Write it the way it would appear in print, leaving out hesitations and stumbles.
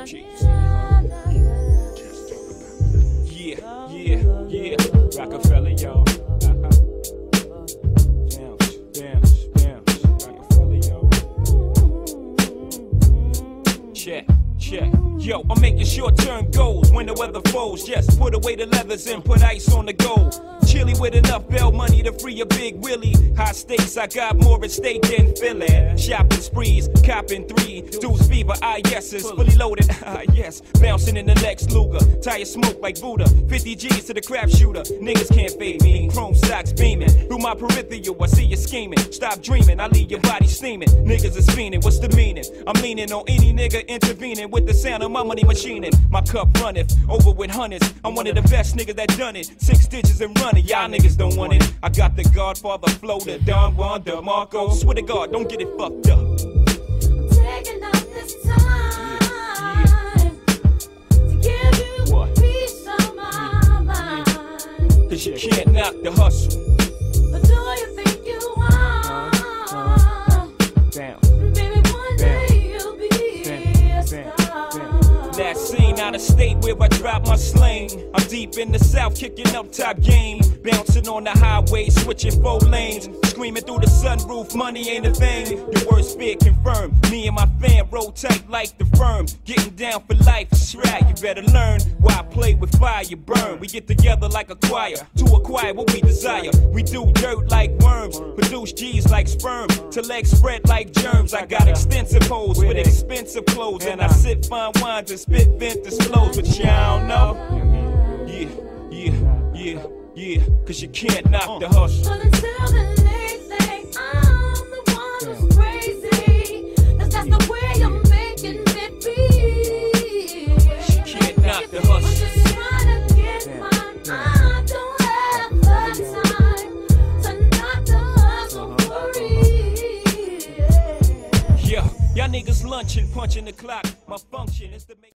Jeez. Yeah. Rockefeller, y'all. Rockefeller, y'all. Check. Yo, I'm making short-term goals when the weather falls. Yes, put away the leathers and put ice on the gold. Chilly with enough bail money to free a big Willie. High stakes, I got more at stake than Philly. Shopping sprees, copping 3 dudes fever, yeses, fully loaded, yes. Bouncing in the Lex Luger, tire smoke like Buddha. 50 G's to the crap shooter, niggas can't fade me. Chrome socks beaming, through my peripheral, I see you scheming. Stop dreaming, I leave your body steaming. Niggas is fiending, what's the meaning? I'm leaning on any nigga intervening with the sound of my money machining. My cup runneth over with hundreds. I'm one of the best niggas that done it. 6 digits and running, y'all niggas don't want it. I got the Godfather flow, the Don Juan DeMarco. Swear to God, don't get it fucked up. I'm taking up this time to give you a piece of my mind. Cause you can't knock the hustle. But do you think you are? Damn. Baby, one day you'll be a star. Last scene out of state where I drop my sling. I'm deep in the south, kicking up top game. Bouncing on the highway, switching 4 lanes. Screaming through the sunroof, money ain't a thing. Your worst fear confirmed. Me and my fam roll tight like the firm. Getting down for life, it's right. You better learn why I play with fire, you burn. We get together like a choir to acquire what we desire. We do dirt like worms, produce G's like sperm. Till legs spread like germs. I got extensive hoes with expensive clothes, and I sip fine wines and spit vintage flows. But y'all know, yeah, cause you can't knock the hustle. But until then, they think I'm the one who's crazy. Cause that's the way you're making me feel. You can't knock the hustle. I'm just trying to get mine. I don't have the time to knock the hustle for real. Yeah, y'all niggas lunching, punching the clock. My function is to make